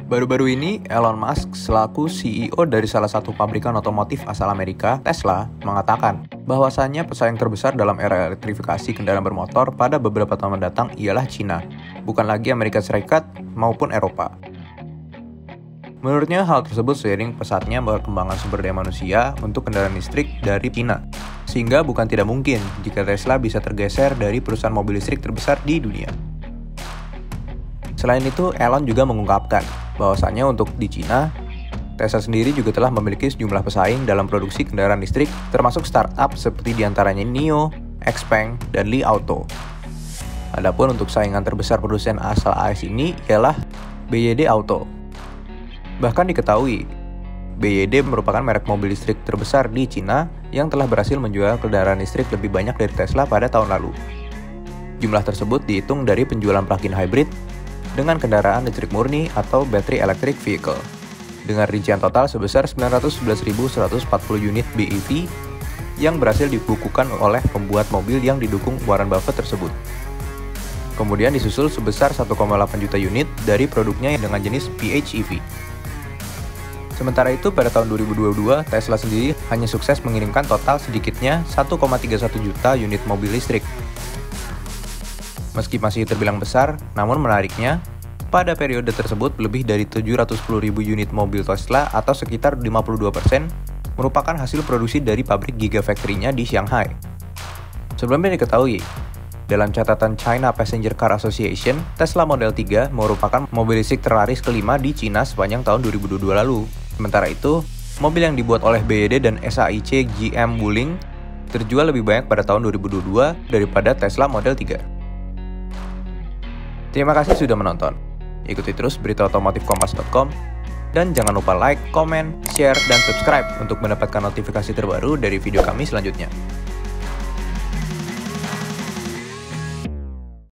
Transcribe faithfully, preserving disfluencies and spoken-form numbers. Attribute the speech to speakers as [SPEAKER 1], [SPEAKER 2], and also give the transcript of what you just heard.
[SPEAKER 1] Baru-baru ini, Elon Musk selaku C E O dari salah satu pabrikan otomotif asal Amerika, Tesla, mengatakan bahwasannya pesaing terbesar dalam era elektrifikasi kendaraan bermotor pada beberapa tahun mendatang ialah China, bukan lagi Amerika Serikat maupun Eropa. Menurutnya, hal tersebut seiring pesatnya perkembangan sumber daya manusia untuk kendaraan listrik dari China, sehingga bukan tidak mungkin jika Tesla bisa tergeser dari perusahaan mobil listrik terbesar di dunia. Selain itu, Elon juga mengungkapkan bahwasannya untuk di China, Tesla sendiri juga telah memiliki sejumlah pesaing dalam produksi kendaraan listrik, termasuk startup seperti diantaranya Nio, Xpeng, dan Li Auto. Adapun untuk saingan terbesar produsen asal A S ini ialah B Y D Auto. Bahkan diketahui, B Y D merupakan merek mobil listrik terbesar di China yang telah berhasil menjual kendaraan listrik lebih banyak dari Tesla pada tahun lalu. Jumlah tersebut dihitung dari penjualan plug-in hybrid dengan kendaraan listrik murni atau battery electric vehicle, dengan rincian total sebesar sembilan ratus sebelas ribu seratus empat puluh unit B E V yang berhasil dibukukan oleh pembuat mobil yang didukung Warren Buffett tersebut. Kemudian disusul sebesar satu koma delapan juta unit dari produknya dengan jenis P H E V. Sementara itu, pada tahun dua ribu dua puluh dua, Tesla sendiri hanya sukses mengirimkan total sedikitnya satu koma tiga satu juta unit mobil listrik. Meski masih terbilang besar, namun menariknya, pada periode tersebut lebih dari tujuh ratus sepuluh ribu unit mobil Tesla atau sekitar lima puluh dua persen merupakan hasil produksi dari pabrik Gigafactory-nya di Shanghai. Sebelumnya diketahui, dalam catatan China Passenger Car Association, Tesla Model tiga merupakan mobil listrik terlaris kelima di China sepanjang tahun dua ribu dua puluh dua lalu. Sementara itu, mobil yang dibuat oleh B Y D dan S A I C G M Wuling terjual lebih banyak pada tahun dua ribu dua puluh dua daripada Tesla Model tiga. Terima kasih sudah menonton. Ikuti terus berita otomotif kompas titik com dan jangan lupa like, komen, share, dan subscribe untuk mendapatkan notifikasi terbaru dari video kami selanjutnya.